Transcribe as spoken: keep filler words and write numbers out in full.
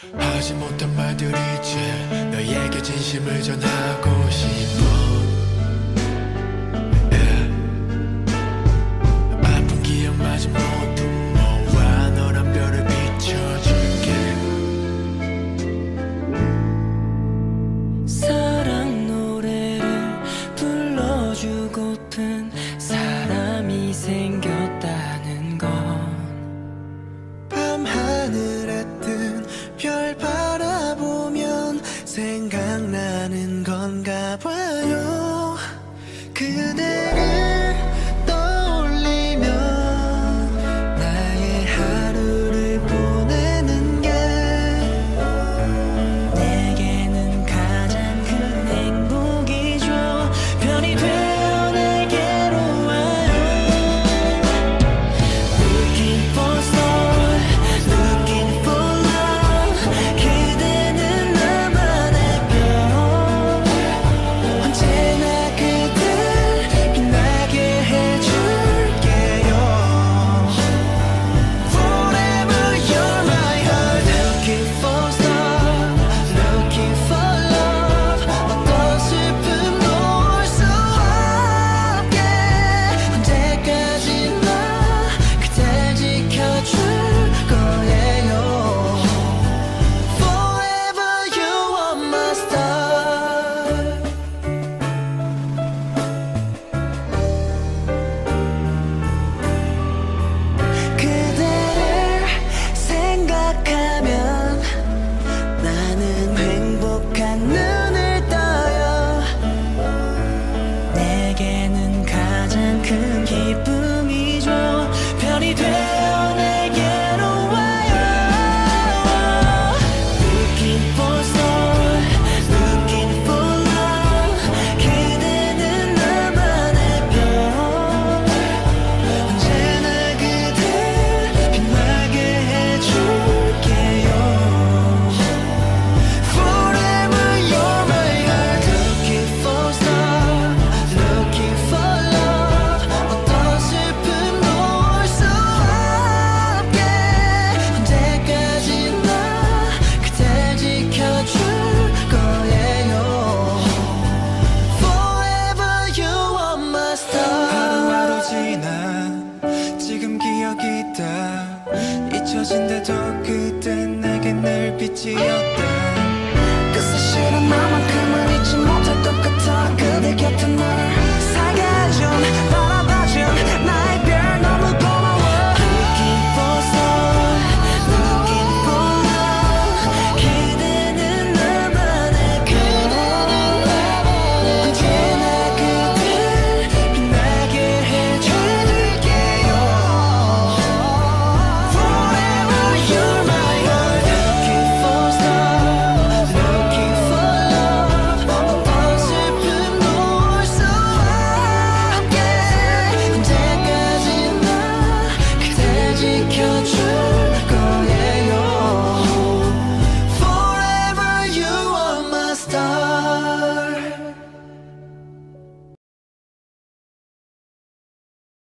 하지 못한 말들 이제 너에게 진심을 전하고 싶어. yeah. 아픈 기억마저 모두 모아 너란 별을 비춰줄게. 사랑 노래를 불러주고픈 사람이 생겼다는 건 밤하늘에 뜬 별 바라보면 생각나는 건가 봐요. 그대를 떠올리면 나의 하루를 보내는 게 내게는 가장 큰 행복이죠. 별이 되어 내게로 와요. Looking for soul, looking for love. 그대는 나만의 별. 언제나 그댈 빛나게 해줄게요. Forever you're my heart. Looking for love, looking for love. 어떤 슬픔도 올 수 없게 언제까지나 그댈 지켜줄 거예요. Forever you are my star. 그대를 생각하면 나는 행복한 눈을 떠요. 내게는 가장 큰 기쁨이죠. 별이 되어 내게로 와요. Looking for soul, looking for love. 그대는 나만의 별. 언제나 그댈 빛나게 해줄게요. Forever you're my heart. Looking for love, looking for love. 어떤 슬픔도 올 수 없게 언제까지나 그댈 지켜줄 거예요. Forever you are my star. 하루하루 지나 지금 기억이 있다. 잊혀진데도 그땐 내게 늘 빛이었다. 그 사실은 나만큼은 잊지 못할 것 같아. 그대 곁에 너를